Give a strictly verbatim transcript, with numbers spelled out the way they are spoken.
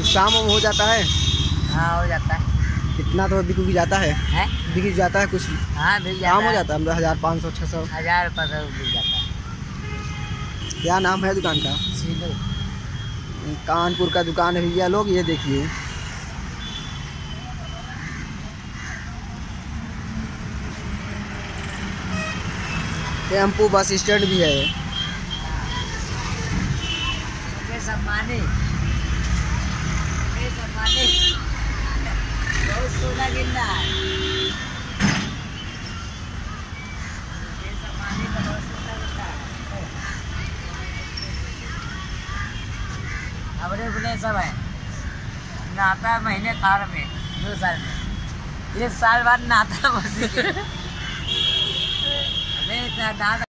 काम वाम हो जाता है? हाँ हो जाता है। कितना तो बिक भी जाता है? है बिक जाता है कुछ? हाँ बिक जाता काम हो है। जाता है मतलब हज़ार पाँच सौ छः सौ? हजार पाँच सौ बिक जाता है। क्या नाम है दुकान का? सीलू। कानपुर का दुकान है भैया लोग, ये देखिए। टेम्पू बस स्टैंड भी है। सम्मानी सम्मानी बहुत सोना गिरना है। सम्मानी का बहुत सोना गिरना है। अपने अपने सब है। नहाता है महीने थार में दो साल में, एक साल बाद नहाता है बस।